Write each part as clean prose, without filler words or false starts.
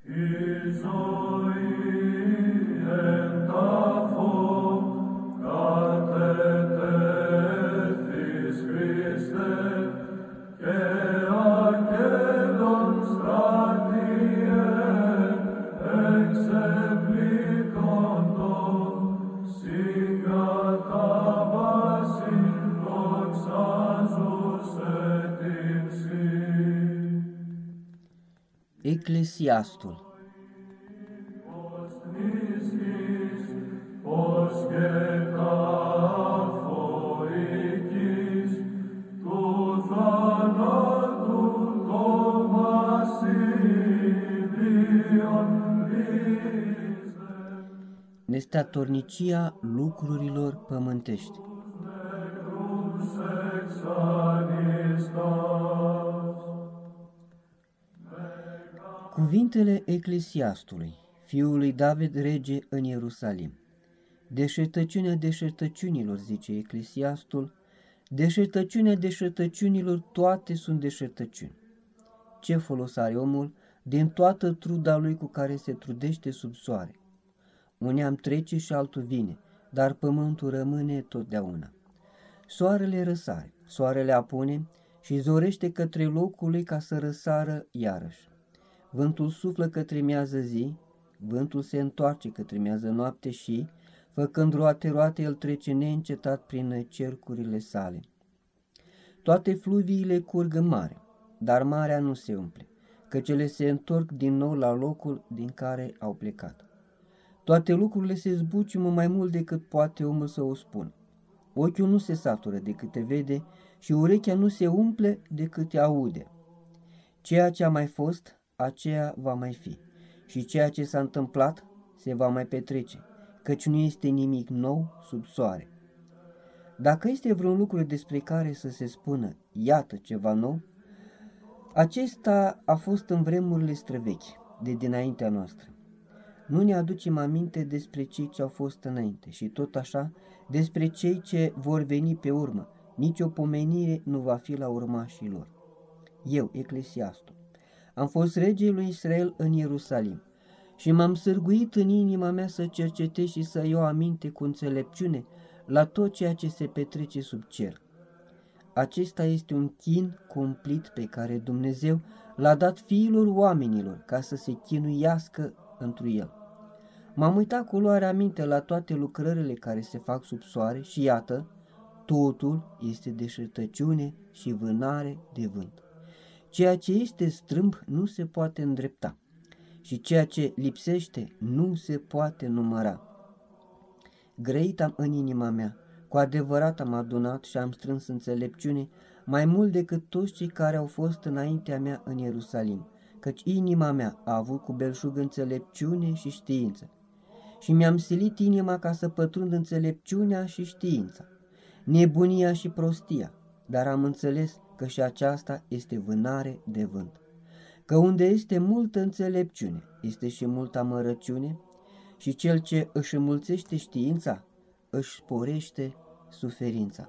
Eclesiastul. Nestatornicia lucrurilor pământești. Cuvintele Eclesiastului, fiul lui David, rege în Ierusalim. Deșertăciunea deșertăciunilor, zice Eclesiastul, deșertăciunea deșertăciunilor, toate sunt deșertăciuni. Ce folos are omul din toată truda lui cu care se trudește sub soare? Un neam trece și altul vine, dar pământul rămâne totdeauna. Soarele răsare, soarele apune și zorește către locul lui ca să răsară iarăși. Vântul suflă către miază zi, vântul se întoarce către miază noapte și, făcând roate-roate, el trece neîncetat prin cercurile sale. Toate fluviile curg în mare, dar marea nu se umple, căci ele se întorc din nou la locul din care au plecat. Toate lucrurile se zbuciumă mai mult decât poate omul să o spună. Ochiul nu se satură de câte vede și urechea nu se umple de câte aude. Ceea ce a mai fost, aceea va mai fi, și ceea ce s-a întâmplat se va mai petrece, căci nu este nimic nou sub soare. Dacă este vreun lucru despre care să se spună, iată ceva nou, acesta a fost în vremurile străvechi, de dinaintea noastră. Nu ne aducem aminte despre cei ce au fost înainte și tot așa despre cei ce vor veni pe urmă, nici o pomenire nu va fi la urmașii lor. Eu, Eclesiastul, am fost rege lui Israel în Ierusalim și m-am sârguit în inima mea să cercetez și să iau aminte cu înțelepciune la tot ceea ce se petrece sub cer. Acesta este un chin cumplit pe care Dumnezeu l-a dat fiilor oamenilor ca să se chinuiască întru el. M-am uitat cu luare aminte la toate lucrările care se fac sub soare și iată, totul este deșertăciune și vânare de vânt. Ceea ce este strâmb nu se poate îndrepta și ceea ce lipsește nu se poate număra. Grăit am în inima mea, cu adevărat am adunat și am strâns înțelepciune mai mult decât toți cei care au fost înaintea mea în Ierusalim, căci inima mea a avut cu belșug înțelepciune și știință. Și mi-am silit inima ca să pătrund înțelepciunea și știința, nebunia și prostia, dar am înțeles că și aceasta este vânare de vânt. Că unde este multă înțelepciune, este și multă amărăciune și cel ce își înmulțește știința, își sporește suferința.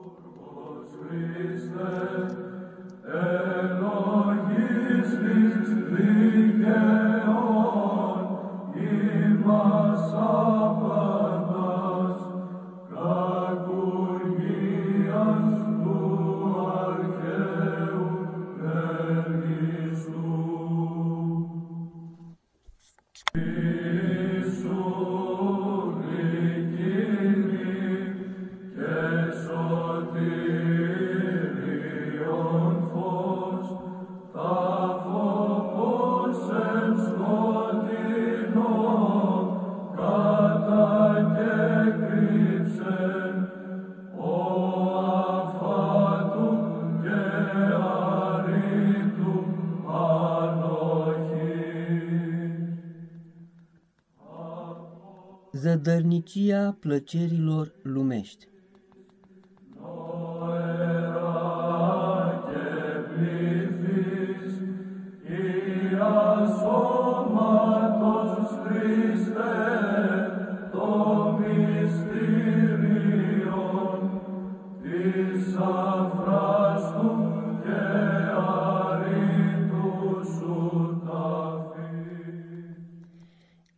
Zădărnicia plăcerilor lumești.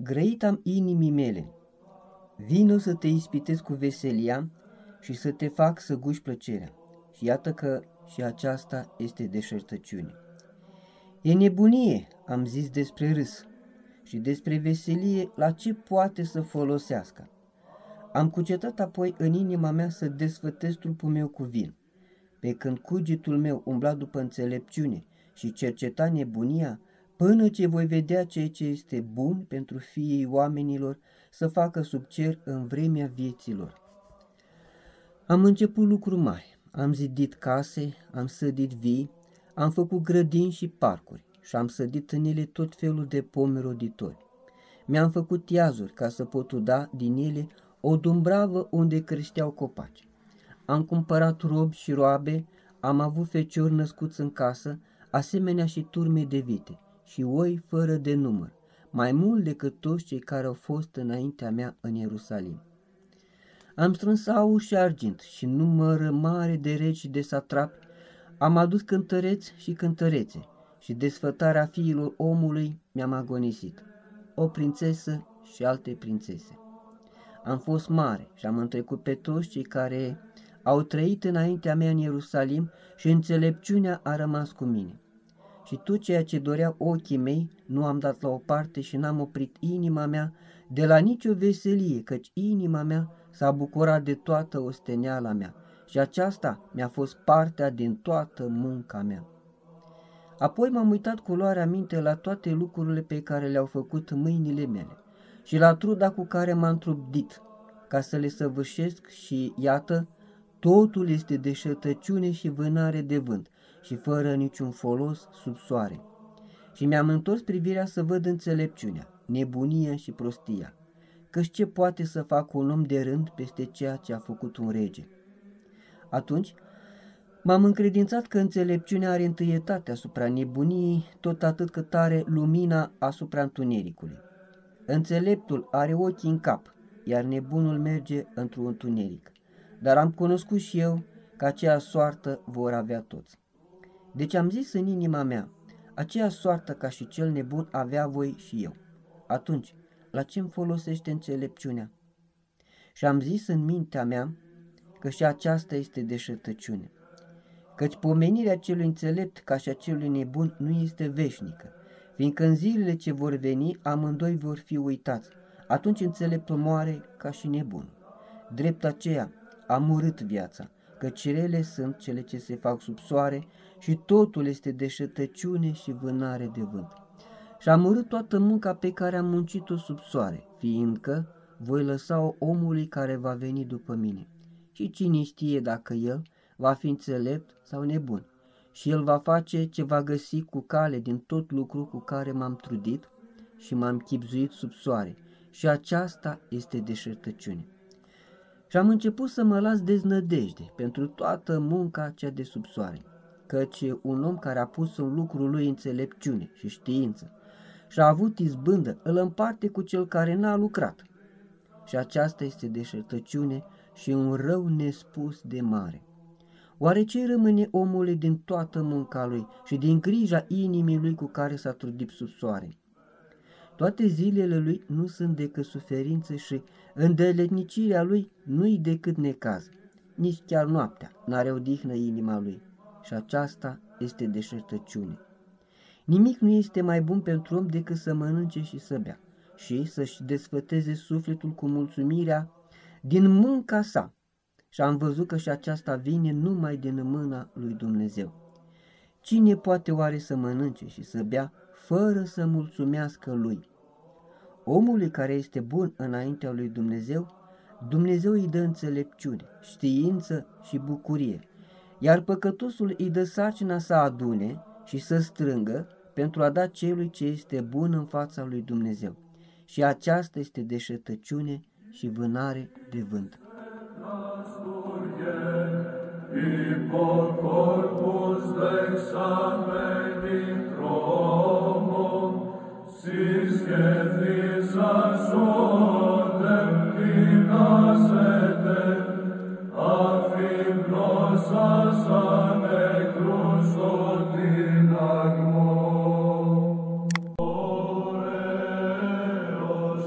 grăit am inimii mele, vino să te ispitesc cu veselia și să te fac să guși plăcerea. Și iată că și aceasta este deșertăciune. E nebunie, am zis despre râs, și despre veselie la ce poate să folosească. Am cugetat apoi în inima mea să desfătez trupul meu cu vin, pe când cugetul meu umbla după înțelepciune și cerceta nebunia, până ce voi vedea ceea ce este bun pentru fiii oamenilor să facă sub cer în vremea vieților. Am început lucruri mari, am zidit case, am sădit vii, am făcut grădini și parcuri și am sădit în ele tot felul de pomi roditori. Mi-am făcut iazuri ca să pot uda din ele o dumbravă unde creșteau copaci. Am cumpărat robi și roabe, am avut feciori născuți în casă, asemenea și turme de vite și oi fără de număr, mai mult decât toți cei care au fost înaintea mea în Ierusalim. Am strâns aur și argint și număr mare de regi și de satrapi, am adus cântăreți și cântărețe și desfătarea fiilor omului mi-am agonisit, o prințesă și alte prințese. Am fost mare și am întrecut pe toți cei care au trăit înaintea mea în Ierusalim și înțelepciunea a rămas cu mine. Și tot ceea ce doreau ochii mei nu am dat la o parte și n-am oprit inima mea de la nicio veselie, căci inima mea s-a bucurat de toată osteneala mea și aceasta mi-a fost partea din toată munca mea. Apoi m-am uitat cu luarea minte la toate lucrurile pe care le-au făcut mâinile mele și la truda cu care m-am trudit ca să le săvârșesc și iată, totul este deșertăciune și vânare de vânt și fără niciun folos sub soare. Și mi-am întors privirea să văd înțelepciunea, nebunia și prostia, căci ce poate să facă un om de rând peste ceea ce a făcut un rege? Atunci m-am încredințat că înțelepciunea are întâietate asupra nebuniei, tot atât cât are lumina asupra întunericului. Înțeleptul are ochii în cap, iar nebunul merge într-un întuneric. Dar am cunoscut și eu că aceea soartă vor avea toți. Deci am zis în inima mea, aceea soartă ca și cel nebun avea voi și eu. Atunci, la ce-mi folosește înțelepciunea? Și am zis în mintea mea că și aceasta este deșertăciune, căci pomenirea celui înțelept ca și a celui nebun nu este veșnică, fiindcă în zilele ce vor veni amândoi vor fi uitați, atunci înțeleptul moare ca și nebun. Drept aceea am urât viața, căci rele sunt cele ce se fac sub soare și totul este deșertăciune și vânare de vânt. Și am urât toată munca pe care am muncit-o sub soare, fiindcă voi lăsa-o omului care va veni după mine. Și cine știe dacă el va fi înțelept sau nebun, și el va face ce va găsi cu cale din tot lucru cu care m-am trudit și m-am chibzuit sub soare, și aceasta este deșertăciune. Și am început să mă las deznădejde pentru toată munca cea de sub soare, căci un om care a pus în lucrul lui înțelepciune și știință și a avut izbândă, îl împarte cu cel care n-a lucrat. Și aceasta este deșertăciune și un rău nespus de mare. Oare ce rămâne omului din toată munca lui și din grija inimii lui cu care s-a trudit sub soare? Toate zilele lui nu sunt decât suferință și îndeletnicirea lui nu-i decât necaz. Nici chiar noaptea n-are odihnă inima lui și aceasta este deșertăciune. Nimic nu este mai bun pentru om decât să mănânce și să bea și să-și desfăteze sufletul cu mulțumirea din munca sa. Și am văzut că și aceasta vine numai din mâna lui Dumnezeu. Cine poate oare să mănânce și să bea fără să mulțumească lui? Omului care este bun înaintea lui Dumnezeu, Dumnezeu îi dă înțelepciune, știință și bucurie, iar păcătosul îi dă sarcina să adune și să strângă pentru a da celui ce este bun în fața lui Dumnezeu. Și aceasta este deșertăciune și vânare de vânt. Corpus dexamen Romum, sis Getrisa sodem dinasete, afibrosa sane crusodinagmo. Oreos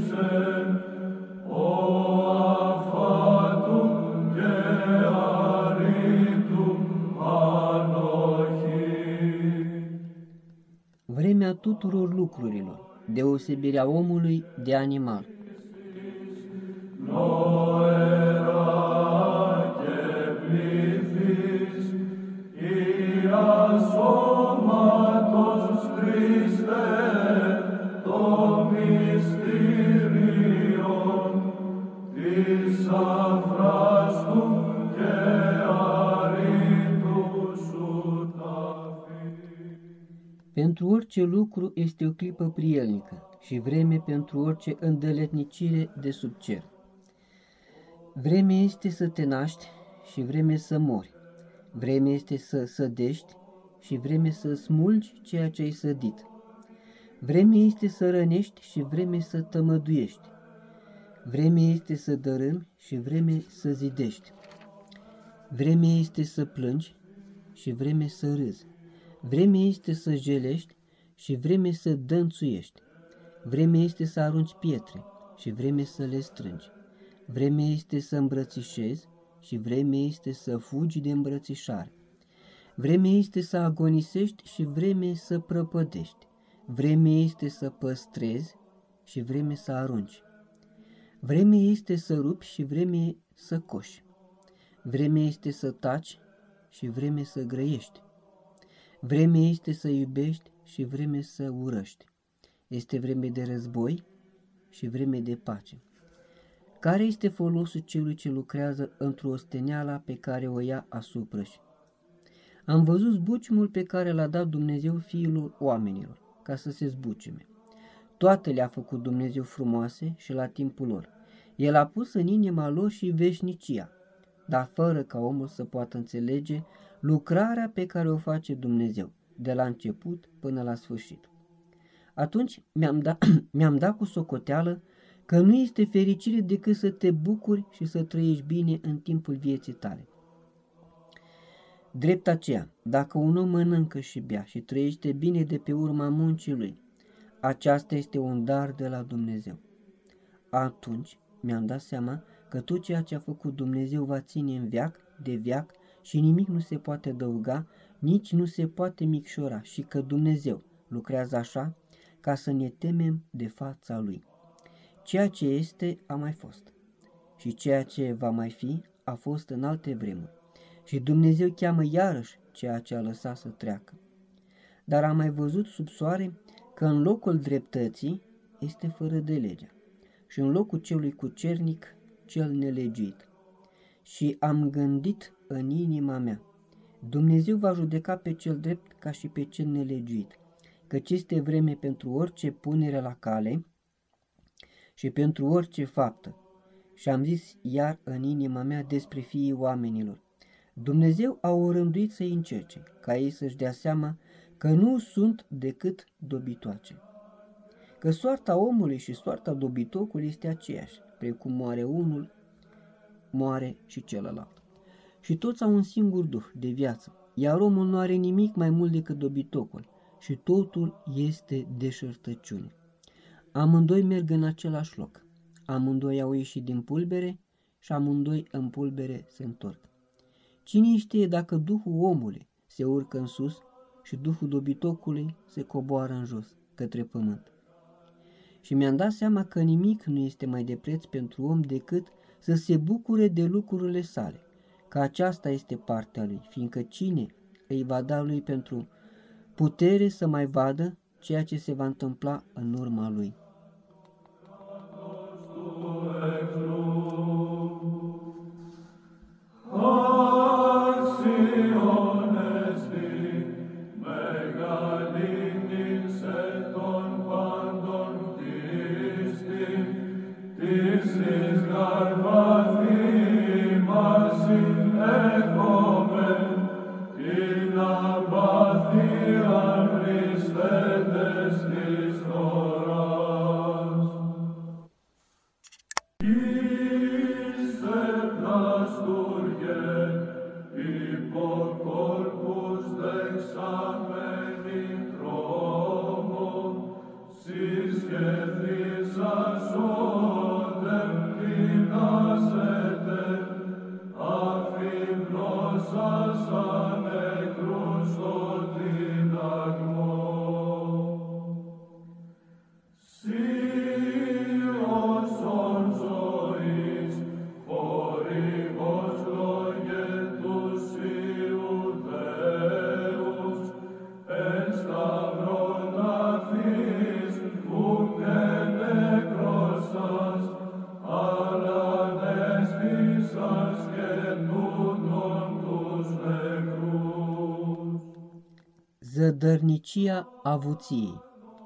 Vremea tuturor lucrurilor, deosebirea omului de animal. Pentru orice lucru este o clipă prielnică și vreme pentru orice îndeletnicire de sub cer. Vreme este să te naști și vreme să mori. Vreme este să sădești și vreme să smulgi ceea ce ai sădit. Vreme este să rănești și vreme să tămăduiești. Vreme este să dărâmi și vreme să zidești. Vreme este să plângi și vreme să râzi. Vreme este să jelești și vreme să dănțuiești. Vreme este să arunci pietre și vreme să le strângi. Vreme este să îmbrățișezi și vreme este să fugi de îmbrățișare. Vreme este să agonisești și vreme să prăpădești. Vreme este să păstrezi și vreme să arunci. Vreme este să rupi și vreme să coși. Vreme este să taci și vreme să grăiești. Vreme este să iubești și vreme să urăști. Este vreme de război și vreme de pace. Care este folosul celui ce lucrează într-o osteneala pe care o ia asupra-și? Am văzut zbuciumul pe care l-a dat Dumnezeu fiilor oamenilor, ca să se zbuciume. Toate le-a făcut Dumnezeu frumoase și la timpul lor. El a pus în inima lor și veșnicia, dar fără ca omul să poată înțelege lucrarea pe care o face Dumnezeu, de la început până la sfârșit. Atunci mi-am dat cu socoteală că nu este fericire decât să te bucuri și să trăiești bine în timpul vieții tale. Drept aceea, dacă un om mănâncă și bea și trăiește bine de pe urma muncii lui, aceasta este un dar de la Dumnezeu. Atunci mi-am dat seama că tot ceea ce a făcut Dumnezeu va ține în veac de veac și nimic nu se poate adăuga, nici nu se poate micșora și că Dumnezeu lucrează așa ca să ne temem de fața Lui. Ceea ce este a mai fost și ceea ce va mai fi a fost în alte vremuri și Dumnezeu cheamă iarăși ceea ce a lăsat să treacă. Dar am mai văzut sub soare că în locul dreptății este fără de legea și în locul celui cucernic cel nelegiuit. Și am gândit în inima mea, Dumnezeu va judeca pe cel drept ca și pe cel nelegiuit, căci este vreme pentru orice punere la cale și pentru orice faptă. Și am zis iar în inima mea despre fiii oamenilor, Dumnezeu a orânduit să-i încerce, ca ei să-și dea seama că nu sunt decât dobitoace. Că soarta omului și soarta dobitocului este aceeași, precum moare unul, moare și celălalt. Și toți au un singur duh de viață, iar omul nu are nimic mai mult decât dobitocul și totul este deșertăciune. Amândoi merg în același loc, amândoi au ieșit din pulbere și amândoi în pulbere se întorc. Cine știe dacă duhul omului se urcă în sus și duhul dobitocului se coboară în jos, către pământ. Și mi-am dat seama că nimic nu este mai de preț pentru om decât să se bucure de lucrurile sale, că aceasta este partea lui, fiindcă cine îi va da lui pentru putere să mai vadă ceea ce se va întâmpla în urma lui. Christe des Christora. Zădărnicia avuției.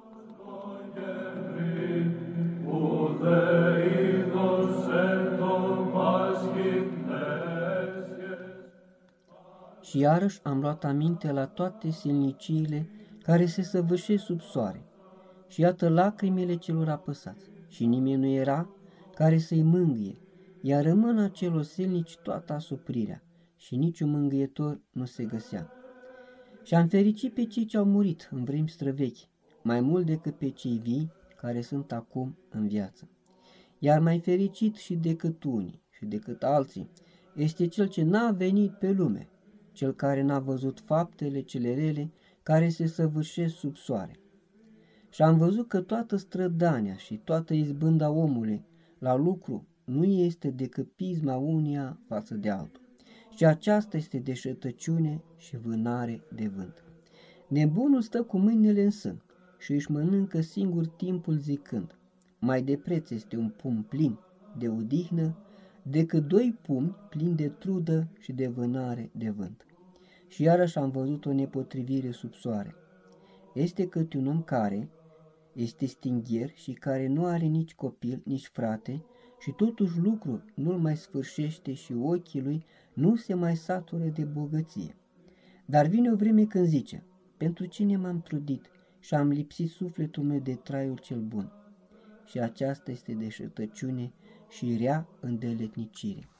Și iarăși am luat aminte la toate silniciile care se săvârșesc sub soare, și iată lacrimile celor apăsați, și nimeni nu era care să-i mângâie, iar în mâna celor silnici toată asuprirea, și niciun mângâietor nu se găsea. Și am fericit pe cei ce au murit în vremi străvechi, mai mult decât pe cei vii care sunt acum în viață. Iar mai fericit și decât unii și decât alții este cel ce n-a venit pe lume, cel care n-a văzut faptele cele rele care se săvârșesc sub soare. Și am văzut că toată strădania și toată izbânda omului la lucru nu este decât pisma unia față de altul. Și aceasta este deșertăciune și vânare de vânt. Nebunul stă cu mâinile în sân și își mănâncă singur timpul zicând: mai de preț este un pumn plin de odihnă decât 2 pumni plini de trudă și de vânare de vânt. Și iarăși am văzut o nepotrivire sub soare. Este câte un om care este stingher și care nu are nici copil, nici frate, și totuși lucrul nu-l mai sfârșește și ochii lui nu se mai satură de bogăție. Dar vine o vreme când zice: pentru cine m-am trudit și am lipsit sufletul meu de traiul cel bun? Și aceasta este deșertăciune și rea îndeletnicire.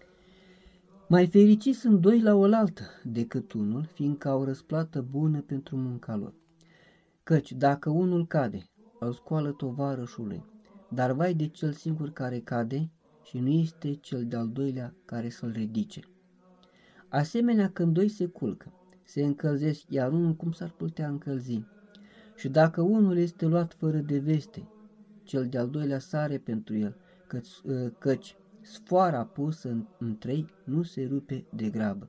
Mai fericiți sunt 2 la oaltă decât unul, fiindcă au răsplată bună pentru munca lor. Căci dacă unul cade, îl scoală tovarășul lui, dar vai de cel singur care cade și nu este cel de-al doilea care să-l ridice. Asemenea, când 2 se culcă, se încălzesc, iar unul cum s-ar putea încălzi? Și dacă unul este luat fără de veste, cel de-al doilea sare pentru el, căci sfoara pusă în 3 nu se rupe de grabă.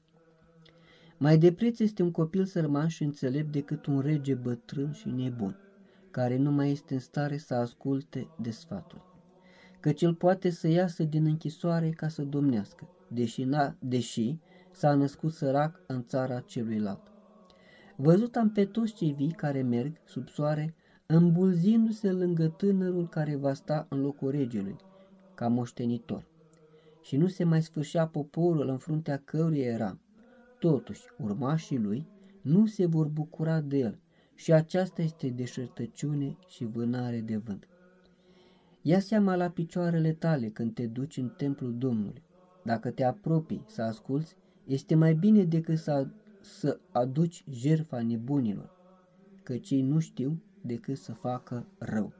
Mai de preț este un copil sărman și înțelept decât un rege bătrân și nebun, care nu mai este în stare să asculte de sfatul. Căci el poate să iasă din închisoare ca să domnească, deși s-a născut sărac în țara celuilalt. Văzut am pe toți cei vii care merg sub soare, îmbulzindu-se lângă tânărul care va sta în locul regelui, ca moștenitor. Și nu se mai sfârșea poporul în fruntea căruia era. Totuși, urmașii lui nu se vor bucura de el, și aceasta este deșertăciune și vânare de vânt. Ia seama la picioarele tale când te duci în templul Domnului. Dacă te apropii să asculți, este mai bine decât să aduci jertfa nebunilor, căci ei nu știu decât să facă rău.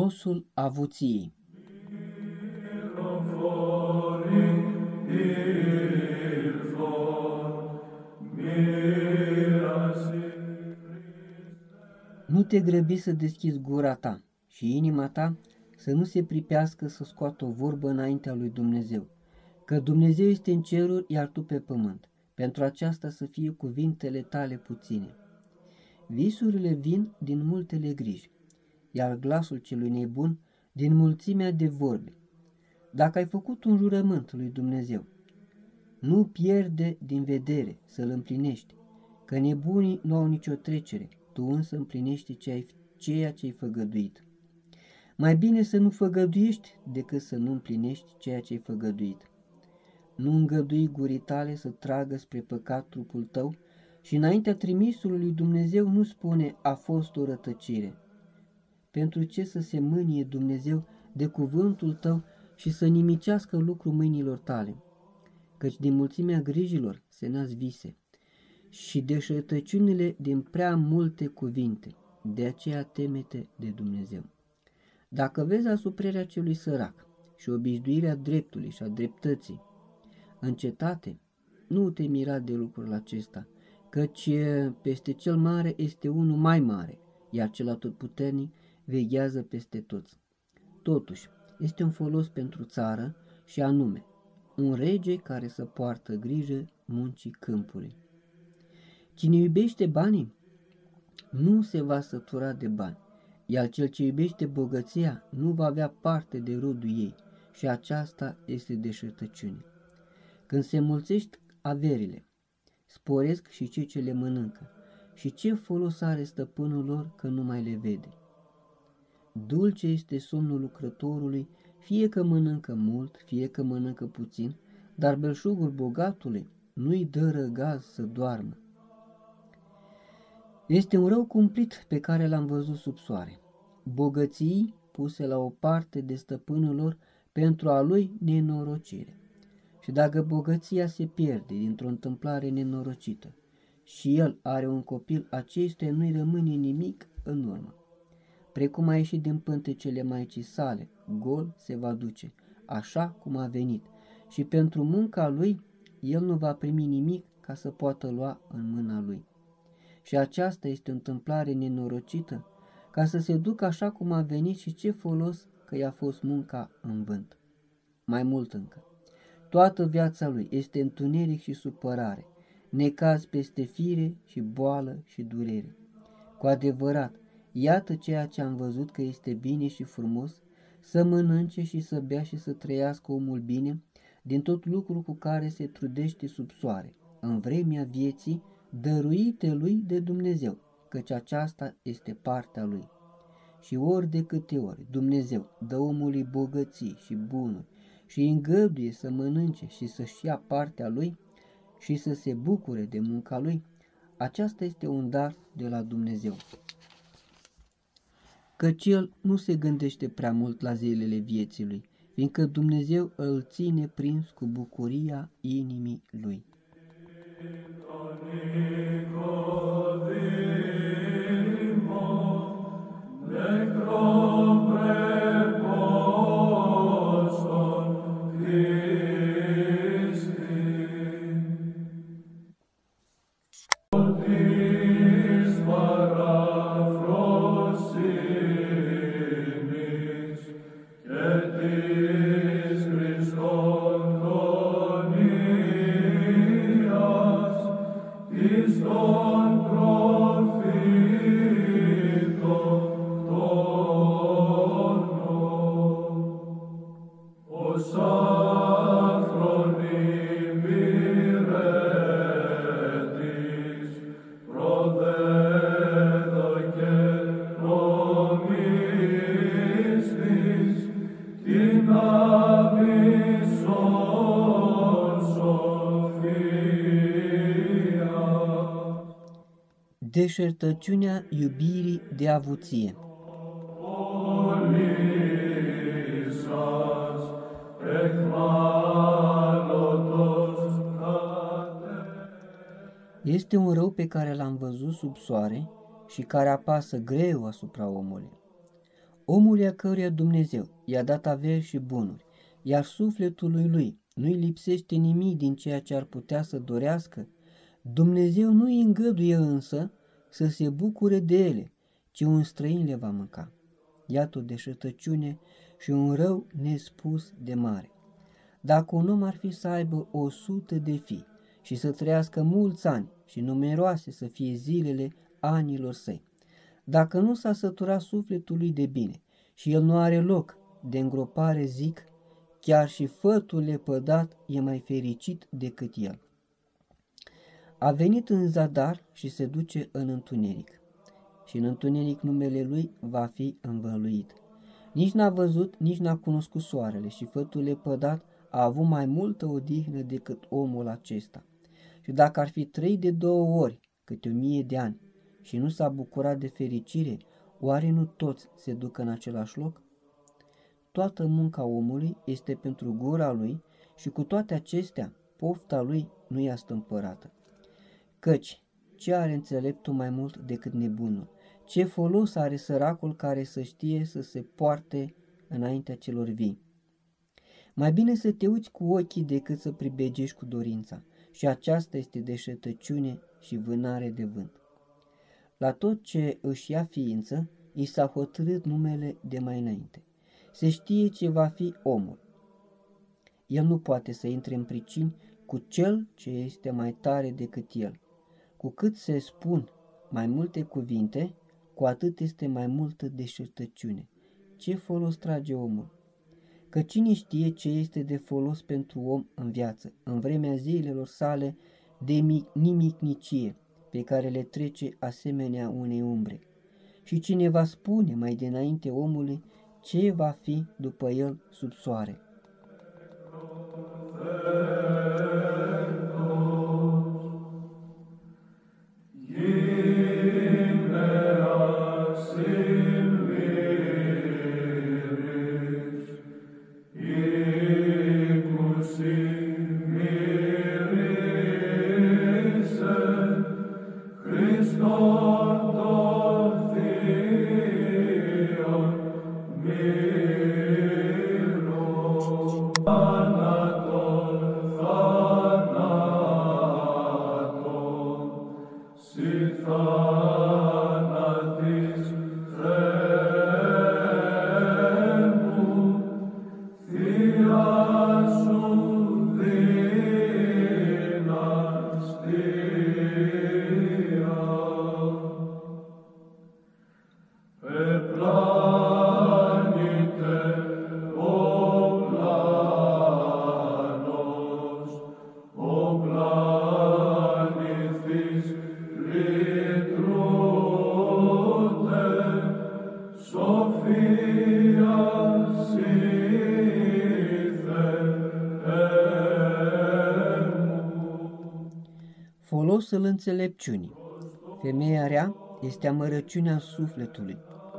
folosul avuției. Nu te grăbi să deschizi gura ta și inima ta să nu se pripească să scoată o vorbă înaintea lui Dumnezeu, că Dumnezeu este în ceruri, iar tu pe pământ. Pentru aceasta să fie cuvintele tale puține. Visurile vin din multele griji, iar glasul celui nebun din mulțimea de vorbe. Dacă ai făcut un jurământ lui Dumnezeu, nu pierde din vedere să-l împlinești, că nebunii nu au nicio trecere, tu însă împlinești ceea ce ai făgăduit. Mai bine să nu făgăduiești decât să nu împlinești ceea ce ai făgăduit. Nu îngădui gurii tale să tragă spre păcat trupul tău și înaintea trimisului lui Dumnezeu nu spune a fost o rătăcire. Pentru ce să se mânie Dumnezeu de cuvântul tău și să nimicească lucrul mâinilor tale? Căci din mulțimea grijilor se nasc vise și deșertăciunile din prea multe cuvinte, de aceea temete de Dumnezeu. Dacă vezi asuprirea celui sărac și obișnuirea dreptului și a dreptății în cetate, nu te mira de lucrul acesta, căci peste cel mare este unul mai mare, iar cel atotputernic veghează peste toți. Totuși, este un folos pentru țară și anume, un rege care să poartă grijă muncii câmpului. Cine iubește banii, nu se va sătura de bani, iar cel ce iubește bogăția nu va avea parte de rodul ei și aceasta este deșertăciune. Când se mulțești averile, sporesc și cei ce le mănâncă, și ce folos are stăpânul lor că nu mai le vede? Dulce este somnul lucrătorului, fie că mănâncă mult, fie că mănâncă puțin, dar belșugul bogatului nu-i dă răgaz să doarmă. Este un rău cumplit pe care l-am văzut sub soare. Bogății puse la o parte de stăpânul lor pentru a lui nenorocire. Și dacă bogăția se pierde dintr-o întâmplare nenorocită și el are un copil, acestuia nu-i rămâne nimic în urmă. Precum a ieșit din pântecele maicii sale, gol se va duce, așa cum a venit, și pentru munca lui el nu va primi nimic ca să poată lua în mâna lui. Și aceasta este o întâmplare nenorocită, ca să se ducă așa cum a venit și ce folos că i-a fost munca în vânt. Mai mult încă, toată viața lui este întuneric și supărare, necaz peste fire și boală și durere. Cu adevărat, iată ceea ce am văzut că este bine și frumos, să mănânce și să bea și să trăiască omul bine din tot lucrul cu care se trudește sub soare, în vremea vieții dăruite lui de Dumnezeu, căci aceasta este partea lui. Și ori de câte ori Dumnezeu dă omului bogății și bunuri și îi îngăduie să mănânce și să-și ia partea lui și să se bucure de munca lui, aceasta este un dar de la Dumnezeu. Căci el nu se gândește prea mult la zilele vieții lui, fiindcă Dumnezeu îl ține prins cu bucuria inimii lui. Deșertăciunea iubirii de avuție. Este un rău pe care l-am văzut sub soare și care apasă greu asupra omului. Omul a căruia Dumnezeu i-a dat averi și bunuri, iar sufletului lui nu-i lipsește nimic din ceea ce ar putea să dorească, Dumnezeu nu îi îngăduie însă să se bucure de ele, ci un străin le va mânca. Iată o deșertăciune și un rău nespus de mare. Dacă un om ar fi să aibă 100 de fii și să trăiască mulți ani și numeroase să fie zilele anilor săi, dacă nu s-a săturat sufletul lui de bine și el nu are loc de îngropare, zic, chiar și fătul lepădat e mai fericit decât el. A venit în zadar și se duce în întuneric, și în întuneric numele lui va fi învăluit. Nici n-a văzut, nici n-a cunoscut soarele și fătul lepădat a avut mai multă odihnă decât omul acesta. Și dacă ar fi trăit de 2 ori, câte 1000 de ani, și nu s-a bucurat de fericire, oare nu toți se duc în același loc? Toată munca omului este pentru gura lui și cu toate acestea, pofta lui nu e astâmpărată. Căci, ce are înțeleptul mai mult decât nebunul? Ce folos are săracul care să știe să se poarte înaintea celor vii? Mai bine să te uiți cu ochii decât să pribegești cu dorința, și aceasta este deșertăciune și vânare de vânt. La tot ce își ia ființă, i s-a hotărât numele de mai înainte. Se știe ce va fi omul. El nu poate să intre în pricini cu cel ce este mai tare decât el. Cu cât se spun mai multe cuvinte, cu atât este mai multă deșertăciune. Ce folos trage omul? Că cine știe ce este de folos pentru om în viață, în vremea zilelor sale de nimicnicie, pe care le trece asemenea unei umbre? Și cine va spune mai dinainte omului ce va fi după el sub soare? Folosul înțelepciunii. Femeia rea este amărăciunea sufletului.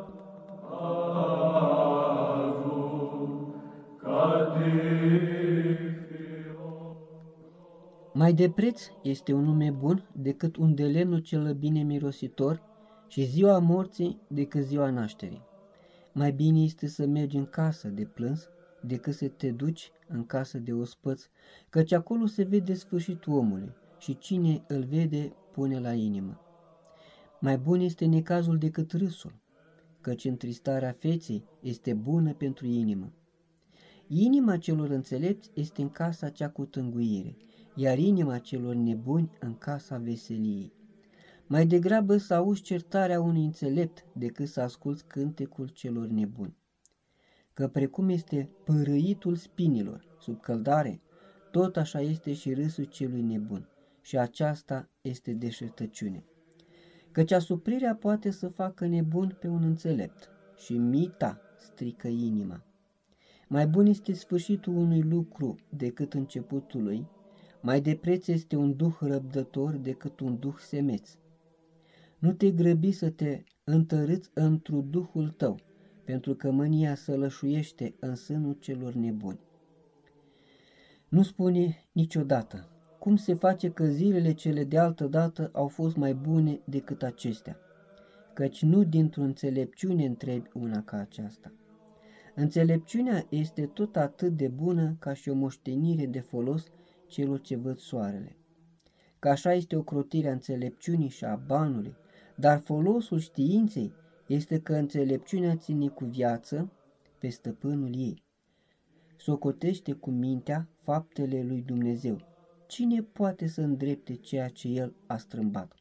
Mai de preț este un nume bun decât un de lemnul cel bine mirositor și ziua morții decât ziua nașterii. Mai bine este să mergi în casă de plâns decât să te duci în casă de ospăț, căci acolo se vede sfârșitul omului și cine îl vede pune la inimă. Mai bun este necazul decât râsul, căci întristarea feței este bună pentru inimă. Inima celor înțelepți este în casa cea cu tânguire, iar inima celor nebuni în casa veseliei. Mai degrabă să auzi certarea unui înțelept decât să asculți cântecul celor nebuni. Că precum este părâitul spinilor sub căldare, tot așa este și râsul celui nebun, și aceasta este deșertăciune. Căci asuprirea poate să facă nebun pe un înțelept și mita strică inima. Mai bun este sfârșitul unui lucru decât începutul lui, mai de preț este un duh răbdător decât un duh semeț. Nu te grăbi să te întărâți întru duhul tău, pentru că mânia sălășuiește în sânul celor nebuni. Nu spune niciodată, cum se face că zilele cele de altă dată au fost mai bune decât acestea? căci nu dintr-o înțelepciune întrebi una ca aceasta. Înțelepciunea este tot atât de bună ca și o moștenire de folos celor ce văd soarele. Că așa este ocrotirea înțelepciunii și a banului, dar folosul științei este că înțelepciunea ține cu viață pe stăpânul ei. Socotește cu mintea faptele lui Dumnezeu. Cine poate să îndrepte ceea ce el a strâmbat?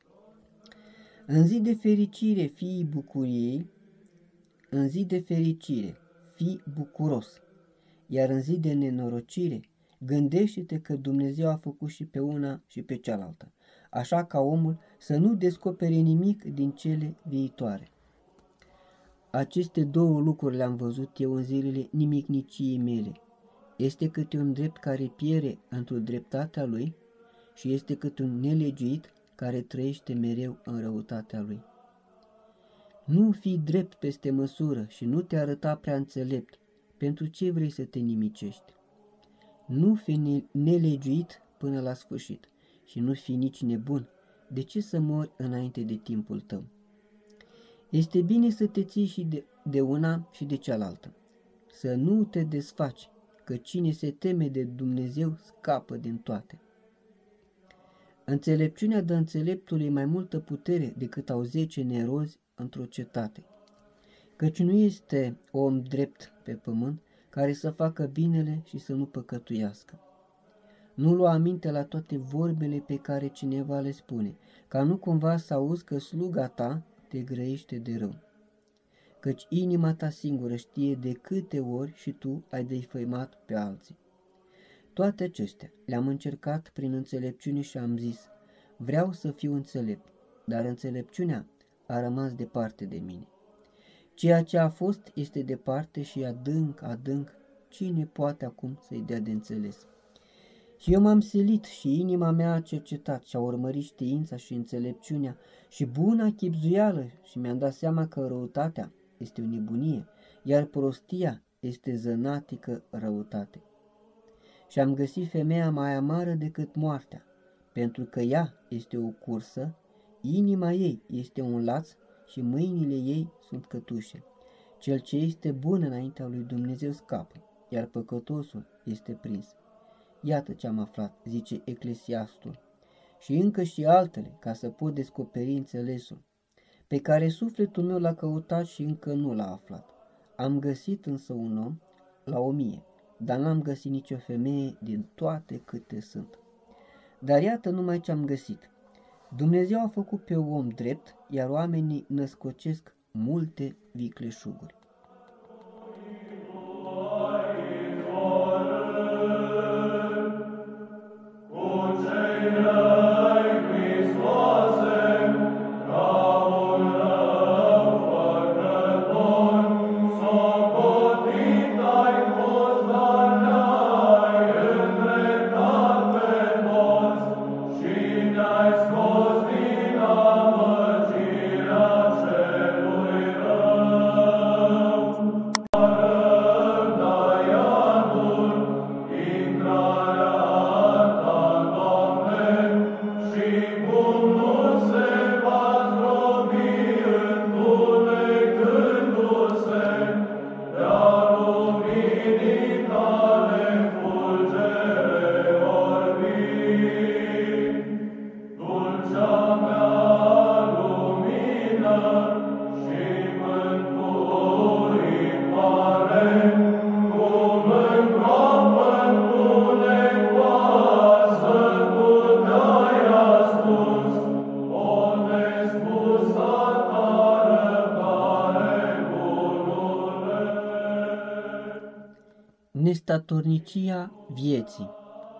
În zi de fericire fii bucuriei, în zi de fericire fii bucuros, iar în zi de nenorocire gândește-te că Dumnezeu a făcut și pe una și pe cealaltă, așa ca omul să nu descopere nimic din cele viitoare. Aceste două lucruri le-am văzut eu în zilele nimicniciei mele. Este câte un drept care piere într-o dreptatea lui și este câte un nelegiuit care trăiește mereu în răutatea lui. Nu fii drept peste măsură și nu te arăta prea înțelept. Pentru ce vrei să te nimicești? Nu fi nelegiuit până la sfârșit și nu fi nici nebun. De ce să mori înainte de timpul tău? Este bine să te ții și de una și de cealaltă. Să nu te desfaci, că cine se teme de Dumnezeu scapă din toate. Înțelepciunea dă înțeleptului mai multă putere decât au 10 nerozi într-o cetate, căci nu este om drept pe pământ care să facă binele și să nu păcătuiască. Nu lua aminte la toate vorbele pe care cineva le spune, ca nu cumva să auzi că sluga ta te grăiește de rău. Căci inima ta singură știe de câte ori și tu ai defăimat pe alții. Toate acestea le-am încercat prin înțelepciune și am zis, vreau să fiu înțelept, dar înțelepciunea a rămas departe de mine. Ceea ce a fost este departe și adânc, adânc, cine poate acum să-i dea de înțeles? Și eu m-am silit și inima mea a cercetat și a urmărit știința și înțelepciunea și buna chibzuială și mi-am dat seama că răutatea este o nebunie, iar prostia este zănatică răutate. Și am găsit femeia mai amară decât moartea, pentru că ea este o cursă, inima ei este un laț și mâinile ei sunt cătușe. Cel ce este bun înaintea lui Dumnezeu scapă, iar păcătosul este prins. Iată ce am aflat, zice Eclesiastul, și încă și altele, ca să pot descoperi înțelesul, pe care sufletul meu l-a căutat și încă nu l-a aflat. Am găsit însă un om la 1000, dar n-am găsit nicio femeie din toate câte sunt. Dar iată numai ce am găsit. Dumnezeu a făcut pe om drept, iar oamenii născocesc multe vicleșuguri. Nestatornicia vieții.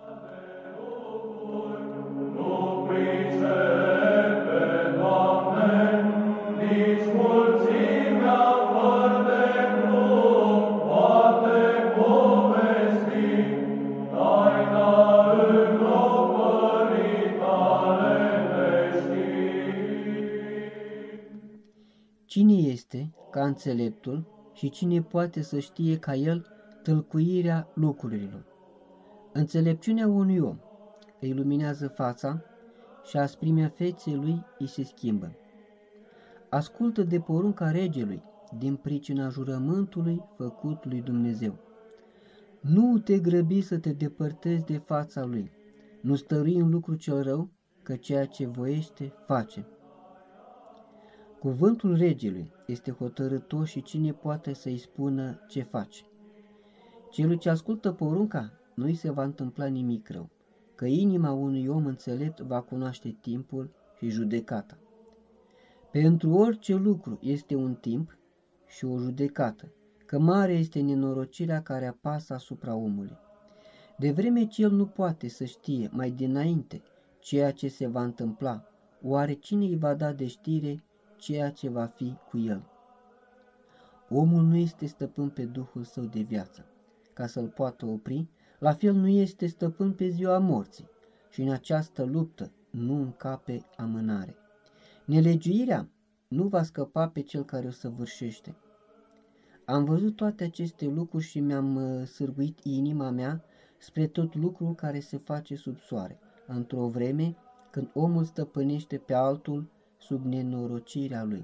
Cine este ca înțeleptul și cine poate să știe ca el tălcuirea lucrurilor? Înțelepciunea unui om îi luminează fața și asprimea feței lui îi se schimbă. ascultă de porunca regelui, din pricina jurământului făcut lui Dumnezeu. Nu te grăbi să te depărtezi de fața lui, nu stărui în lucru cel rău, că ceea ce voiește face. Cuvântul regelui este hotărâtor și cine poate să-i spună ce face. Celui ce ascultă porunca, nu îi se va întâmpla nimic rău, că inima unui om înțelept va cunoaște timpul și judecata. Pentru orice lucru este un timp și o judecată, că mare este nenorocirea care apasă asupra omului. De vreme ce el nu poate să știe mai dinainte ceea ce se va întâmpla, oare cine îi va da de știre ceea ce va fi cu el? Omul nu este stăpân pe duhul său de viață, ca să-l poată opri, la fel nu este stăpân pe ziua morții și în această luptă nu încape amânare. Nelegiuirea nu va scăpa pe cel care o săvârșește. Am văzut toate aceste lucruri și mi-am sârguit inima mea spre tot lucrul care se face sub soare, într-o vreme când omul stăpânește pe altul sub nenorocirea lui.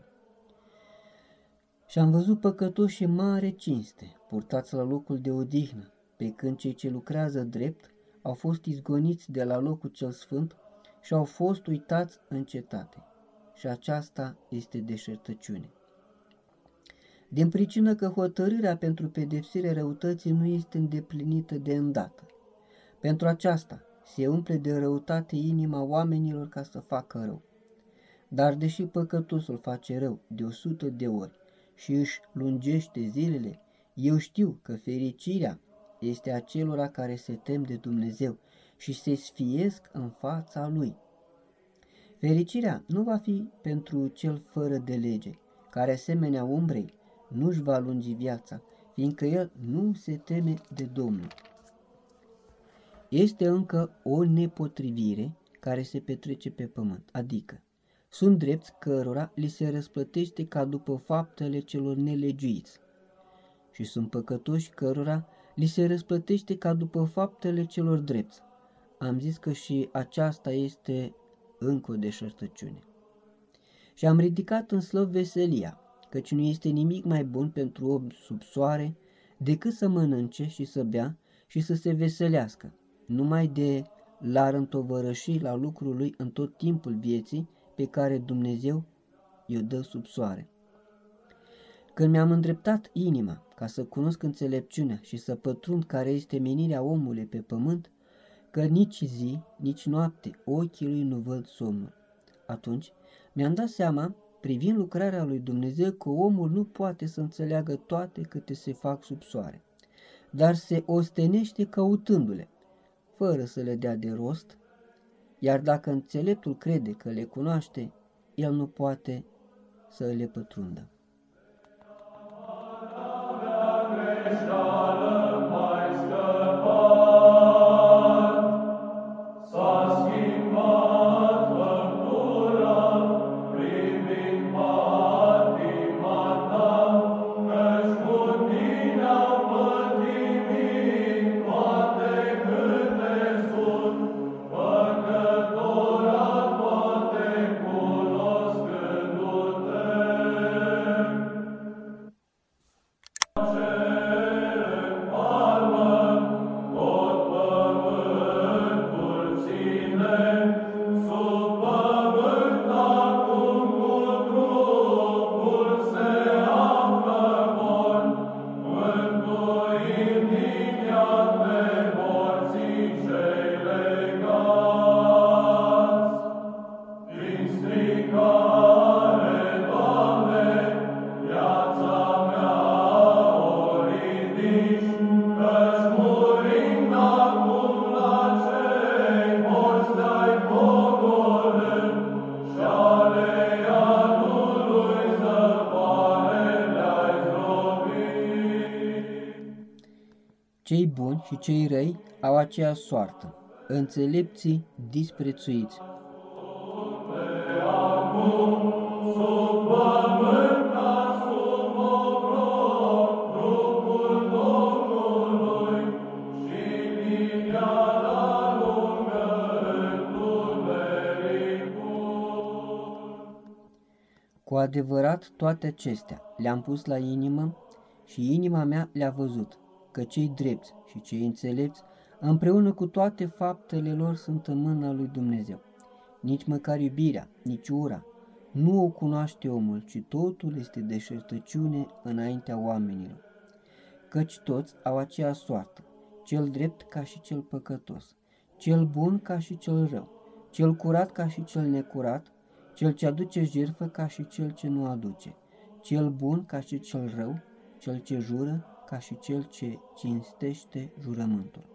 Și am văzut păcătoși mare cinste, purtați la locul de odihnă, pe când cei ce lucrează drept au fost izgoniți de la locul cel sfânt și au fost uitați în cetate. Și aceasta este deșertăciune. Din pricină că hotărârea pentru pedepsirea răutății nu este îndeplinită de îndată. Pentru aceasta se umple de răutate inima oamenilor ca să facă rău. Dar deși păcătosul face rău de 100 de ori și își lungește zilele, eu știu că fericirea este a celora care se tem de Dumnezeu și se sfiesc în fața Lui. Fericirea nu va fi pentru cel fără de lege, care asemenea umbrei nu-și va lungi viața, fiindcă el nu se teme de Domnul. Este încă o nepotrivire care se petrece pe pământ, adică sunt drepți cărora li se răsplătește ca după faptele celor nelegiuiți și sunt păcătoși cărora li se răsplătește ca după faptele celor drepți. Am zis că și aceasta este încă o deșertăciune. Și am ridicat în slăv veselia, căci nu este nimic mai bun pentru om sub soare decât să mănânce și să bea și să se veselească, numai de l-ar întovărăși la lucrul lui în tot timpul vieții pe care Dumnezeu i-o dă sub soare. Când mi-am îndreptat inima ca să cunosc înțelepciunea și să pătrund care este menirea omului pe pământ, că nici zi, nici noapte ochii lui nu văd somnul. Atunci mi-am dat seama, privind lucrarea lui Dumnezeu, că omul nu poate să înțeleagă toate câte se fac sub soare, dar se ostenește căutându-le, fără să le dea de rost, iar dacă înțeleptul crede că le cunoaște, el nu poate să le pătrundă. Cei buni și cei răi au aceeași soartă, înțelepții disprețuiți. Cu Cu adevărat toate acestea le-am pus la inimă și inima mea le-a văzut, că cei drepți și cei înțelepți, împreună cu toate faptele lor, sunt în mâna lui Dumnezeu. Nici măcar iubirea, nici ura nu o cunoaște omul, ci totul este deșertăciune înaintea oamenilor. Căci toți au aceeași soartă, cel drept ca și cel păcătos, cel bun ca și cel rău, cel curat ca și cel necurat, cel ce aduce jertfă ca și cel ce nu aduce, cel bun ca și cel rău, cel ce jură ca și cel ce cinstește jurământul.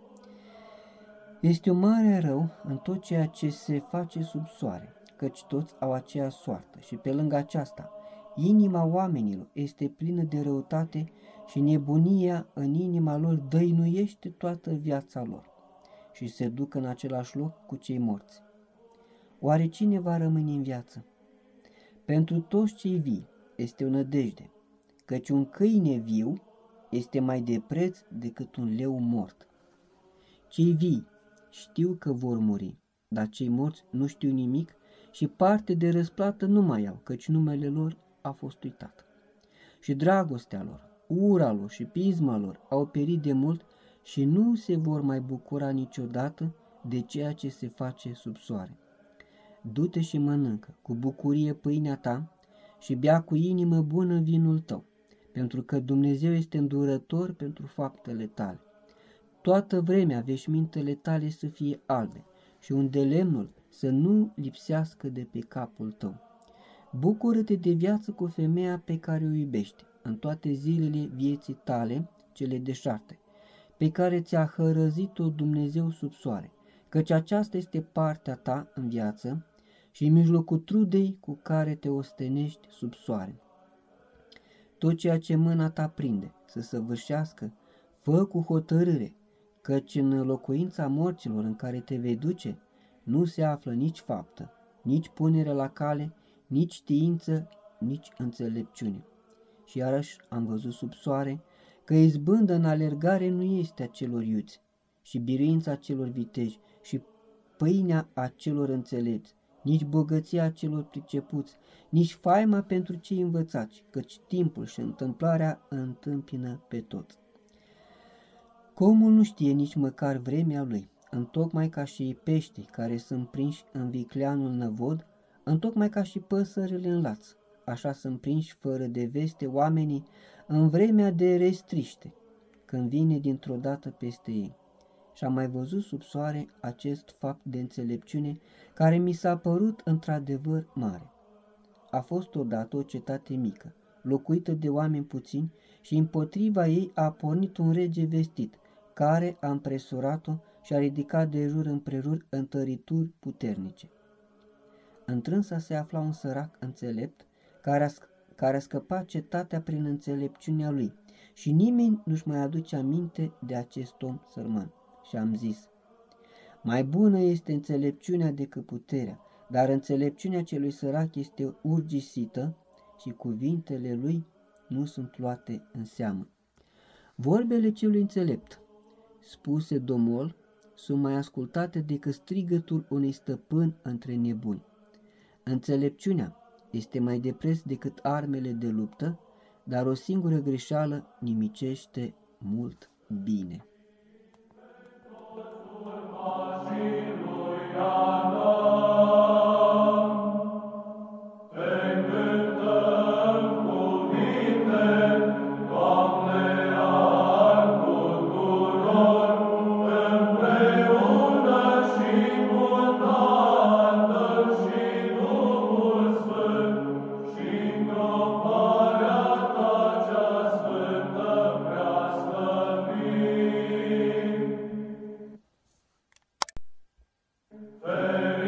Este un mare rău în tot ceea ce se face sub soare, căci toți au aceeași soartă și pe lângă aceasta, inima oamenilor este plină de răutate și nebunia în inima lor dăinuiește toată viața lor și se duc în același loc cu cei morți. Oare cine va rămâne în viață? Pentru toți cei vii este o nădejde, căci un câine viu este mai de preț decât un leu mort. Cei vii știu că vor muri, dar cei morți nu știu nimic și parte de răsplată nu mai au, căci numele lor a fost uitat. Și dragostea lor, ura lor și pisma lor au perit de mult și nu se vor mai bucura niciodată de ceea ce se face sub soare. Du-te și mănâncă cu bucurie pâinea ta și bea cu inimă bună vinul tău, pentru că Dumnezeu este îndurător pentru faptele tale. Toată vremea veșmintele tale să fie albe și unde lemnul să nu lipsească de pe capul tău. Bucură-te de viață cu femeia pe care o iubești în toate zilele vieții tale, cele deșarte, pe care ți-a hărăzit-o Dumnezeu sub soare, căci aceasta este partea ta în viață și în mijlocul trudei cu care te ostenești sub soare. Tot ceea ce mâna ta prinde să săvârșească, fă cu hotărâre, căci în locuința morților în care te vei duce nu se află nici faptă, nici punere la cale, nici știință, nici înțelepciune. Și iarăși am văzut sub soare că izbândă în alergare nu este a celor iuți, și biruința celor viteji, și pâinea a celor înțelepți, nici bogăția celor pricepuți, nici faima pentru cei învățați, căci timpul și întâmplarea întâmpină pe toți. Că omul nu știe nici măcar vremea lui, întocmai ca și peștii care sunt prinși în vicleanul năvod, întocmai ca și păsările în laț, așa sunt prinși fără de veste oamenii în vremea de restriște, când vine dintr-o dată peste ei. Și am mai văzut sub soare acest fapt de înțelepciune care mi s-a părut într-adevăr mare. A fost odată o cetate mică, locuită de oameni puțini și împotriva ei a pornit un rege vestit, care a împresurat-o și a ridicat de jur împrejur întărituri puternice. Întrânsa se afla un sărac înțelept care a scăpat cetatea prin înțelepciunea lui și nimeni nu-și mai aduce aminte de acest om sărman. Și am zis, mai bună este înțelepciunea decât puterea, dar înțelepciunea celui sărac este urgisită și cuvintele lui nu sunt luate în seamă. Vorbele celui înțelept, spuse domol, sunt mai ascultate decât strigătul unui stăpân între nebuni. Înțelepciunea este mai de preț decât armele de luptă, dar o singură greșeală nimicește mult bine. Amen.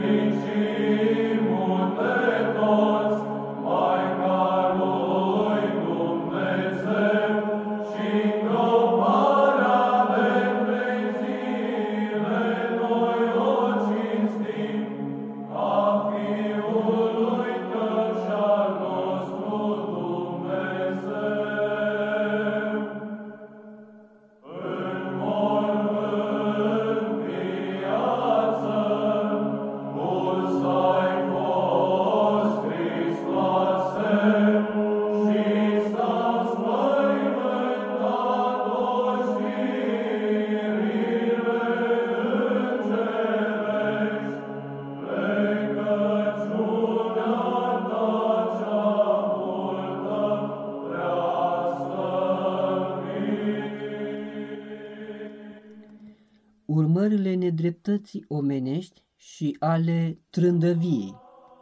urmările nedreptății omenești și ale trândăviei.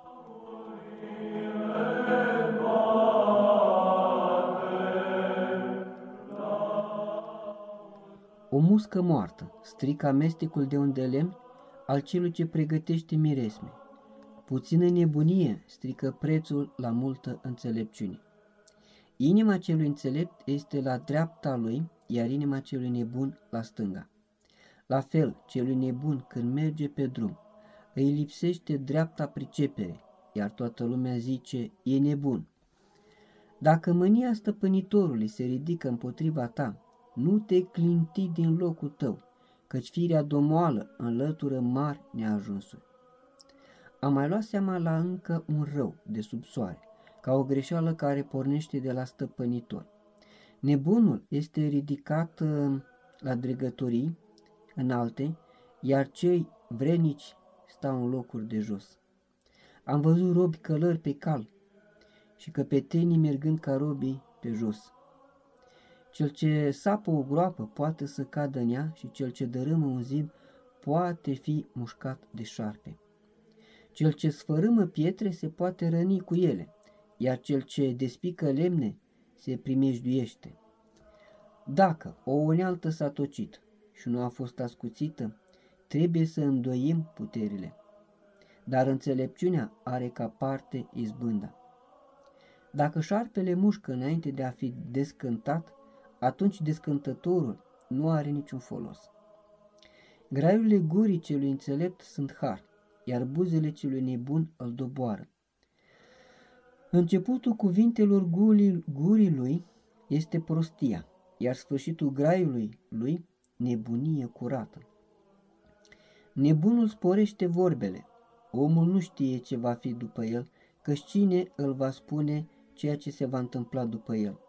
O muscă moartă strică amestecul de un de lemn al celui ce pregătește miresme. Puțină nebunie strică prețul la multă înțelepciune. Inima celui înțelept este la dreapta lui, iar inima celui nebun la stânga. La fel, celui nebun când merge pe drum, îi lipsește dreapta pricepere, iar toată lumea zice, e nebun. Dacă mânia stăpânitorului se ridică împotriva ta, nu te clinti din locul tău, căci firea domoală înlătură mari neajunsuri. Am mai luat seama la încă un rău de sub soare, ca o greșeală care pornește de la stăpânitor. Nebunul este ridicat la dregătorii înalte, iar cei vrenici stau în locuri de jos. Am văzut robi călări pe cal și căpetenii mergând ca robii pe jos. Cel ce sapă o groapă poate să cadă în ea și cel ce dărâmă un zid poate fi mușcat de șarpe. Cel ce sfărâmă pietre se poate răni cu ele, iar cel ce despică lemne se primejduiește. Dacă o unealtă s-a tocit și nu a fost ascuțită, trebuie să îndoim puterile. Dar înțelepciunea are ca parte izbânda. Dacă șarpele mușcă înainte de a fi descântat, atunci descântătorul nu are niciun folos. Graiurile gurii celui înțelept sunt har, iar buzele celui nebun îl doboară. Începutul cuvintelor gurii lui este prostia, iar sfârșitul graiului lui nebunie curată. Nebunul sporește vorbele, omul nu știe ce va fi după el, căci cine îl va spune ceea ce se va întâmpla după el.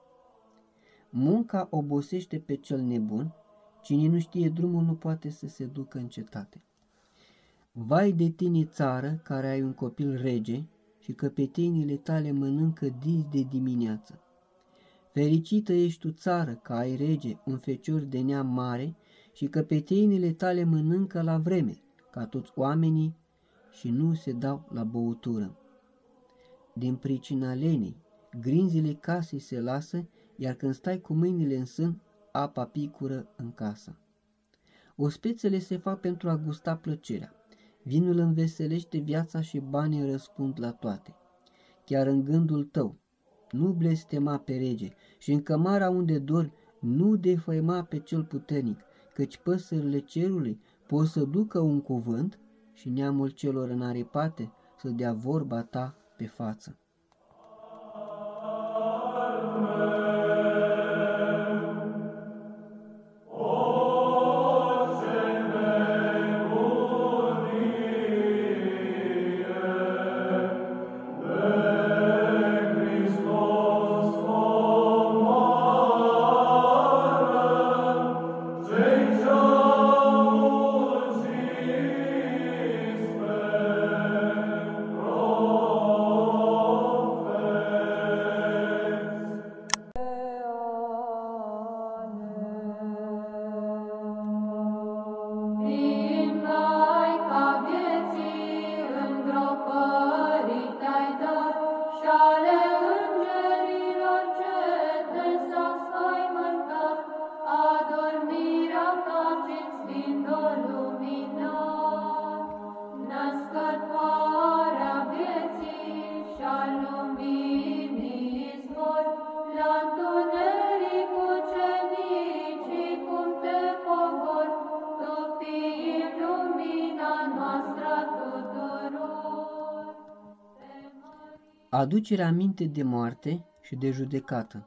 Munca obosește pe cel nebun, cine nu știe drumul nu poate să se ducă în cetate. Vai de tine, țară, care ai un copil rege și căpetenile tale mănâncă dis de dimineață. Fericită ești tu, țară, că ai rege, un fecior de neam mare și căpetenile tale mănâncă la vreme, ca toți oamenii, și nu se dau la băutură. Din pricina lenei, grinzile casei se lasă, iar când stai cu mâinile în sân, apa picură în casă. Ospețele se fac pentru a gusta plăcerea. Vinul înveselește viața și banii răspund la toate. Chiar în gândul tău, nu blestema pe rege și în cămara unde dormi, nu defăima pe cel puternic, căci păsările cerului pot să ducă un cuvânt și neamul celor înaripate să dea vorba ta pe față. Aducere aminte de moarte și de judecată.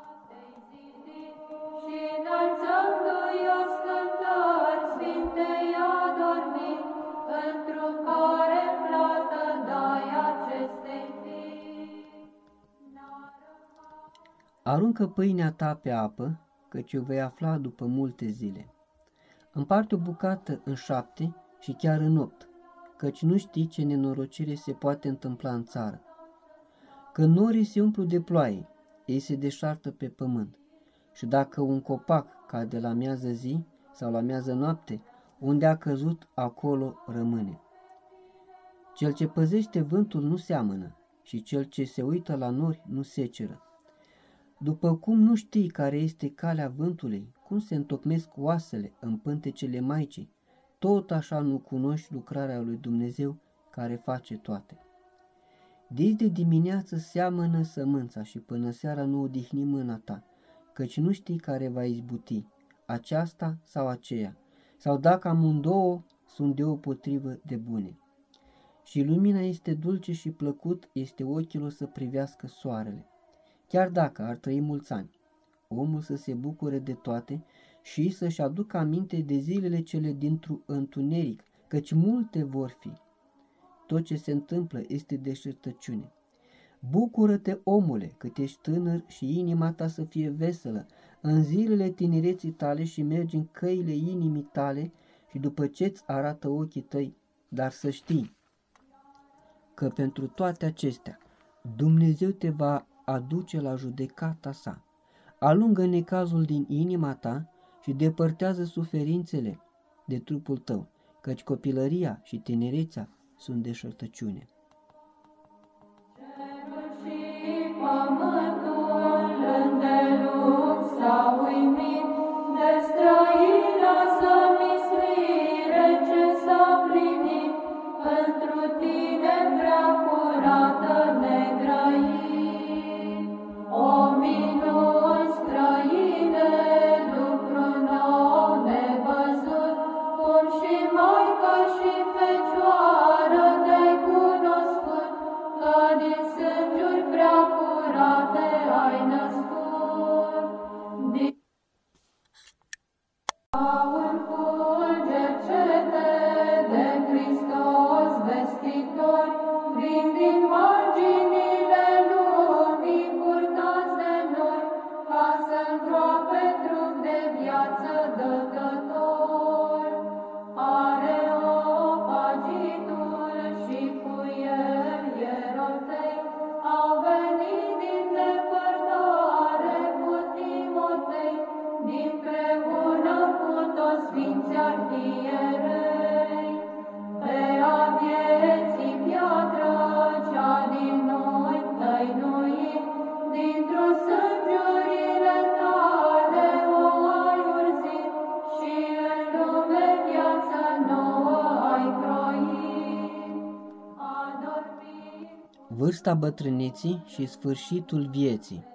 Aruncă pâinea ta pe apă, căci o vei afla după multe zile. Împarte o bucată în 7 și chiar în 8, căci nu știi ce nenorocire se poate întâmpla în țară. Când norii se umplu de ploaie, ei se deșartă pe pământ. Și dacă un copac cade la miază zi sau la miază noapte, unde a căzut, acolo rămâne. Cel ce păzește vântul nu seamănă și cel ce se uită la nori nu seceră. După cum nu știi care este calea vântului, cum se întocmesc oasele în pântecele Maicii, tot așa nu cunoști lucrarea lui Dumnezeu care face toate. Dizi de dimineață seamănă sămânța și până seara nu odihni mâna ta, căci nu știi care va izbuti, aceasta sau aceea, sau dacă amândouă sunt deopotrivă de bune. Și lumina este dulce și plăcut este ochilor să privească soarele. Chiar dacă ar trăi mulți ani, omul să se bucure de toate și să-și aducă aminte de zilele cele dintr-un întuneric, căci multe vor fi. Tot ce se întâmplă este deșertăciune. Bucură-te, omule, cât ești tânăr și inima ta să fie veselă în zilele tinereții tale și mergi în căile inimii tale și după ce-ți arată ochii tăi, dar să știi că pentru toate acestea Dumnezeu te va aduce la judecata sa. Alungă necazul din inima ta și depărtează suferințele de trupul tău, căci copilăria și tinerețea sunt deșertăciune. Vârsta bătrâneții și sfârșitul vieții.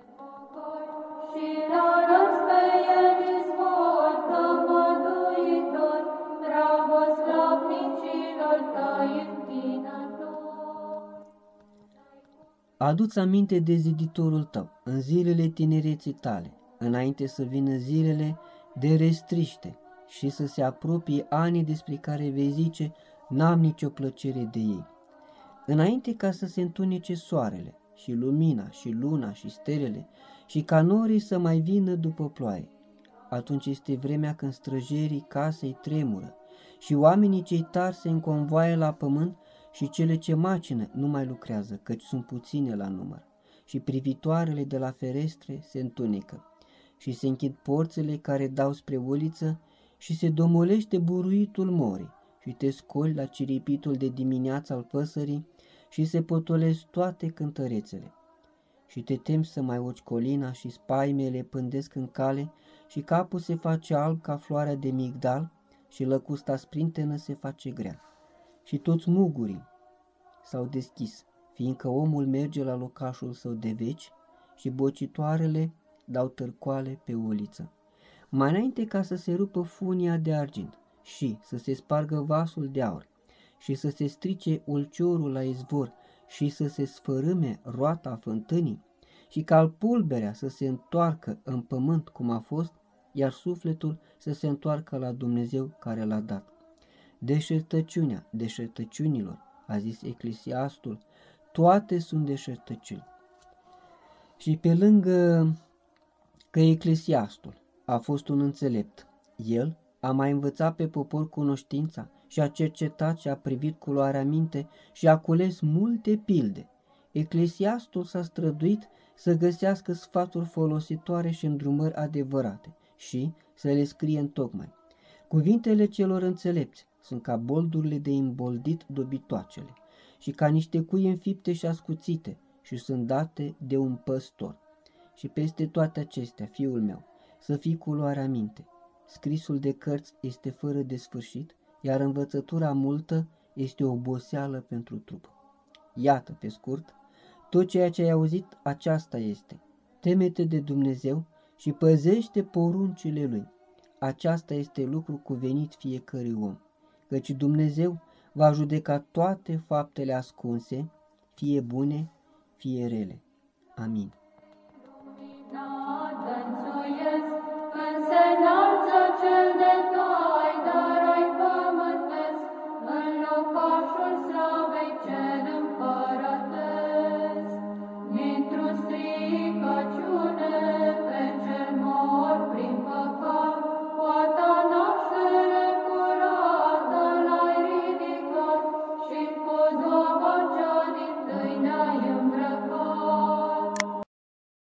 Adu-ți aminte de ziditorul tău în zilele tinereții tale, înainte să vină zilele de restriște și să se apropie anii despre care vei zice, n-am nicio plăcere de ei. Înainte ca să se întunece soarele și lumina și luna și stelele și ca norii să mai vină după ploaie. Atunci este vremea când străjerii casei tremură și oamenii cei tari se înconvoaie la pământ și cele ce macină nu mai lucrează, căci sunt puține la număr. Și privitoarele de la ferestre se întunecă și se închid porțile care dau spre uliță și se domolește buruitul morii și te scoli la ciripitul de dimineață al păsării și se potolesc toate cântărețele. Și te temi să mai urci colina și spaimele pândesc în cale și capul se face alb ca floarea de migdal și lăcusta sprintenă se face grea. Și toți mugurii s-au deschis, fiindcă omul merge la locașul său de veci și bocitoarele dau târcoale pe uliță. Mai înainte ca să se rupă funia de argint și să se spargă vasul de aur și să se strice ulciorul la izvor și să se sfărâme roata fântânii și ca pulberea să se întoarcă în pământ cum a fost, iar sufletul să se întoarcă la Dumnezeu care l-a dat. Deșertăciunea deșertăciunilor, a zis Eclesiastul, toate sunt deșertăciuni. Și pe lângă că Eclesiastul a fost un înțelept, el a mai învățat pe popor cunoștința și a cercetat și a privit cu luarea minte și a cules multe pilde. Eclesiastul s-a străduit să găsească sfaturi folositoare și îndrumări adevărate și să le scrie întocmai. Cuvintele celor înțelepți sunt ca boldurile de imboldit dobitoacele și ca niște cui înfipte și ascuțite și sunt date de un păstor. Și peste toate acestea, fiul meu, să fii cu luarea minte. Scrisul de cărți este fără de sfârșit, iar învățătura multă este o oboseală pentru trup. Iată, pe scurt, tot ceea ce ai auzit, aceasta este. Teme-te de Dumnezeu și păzește poruncile Lui. Aceasta este lucru cuvenit fiecărui om, căci Dumnezeu va judeca toate faptele ascunse, fie bune, fie rele. Amin.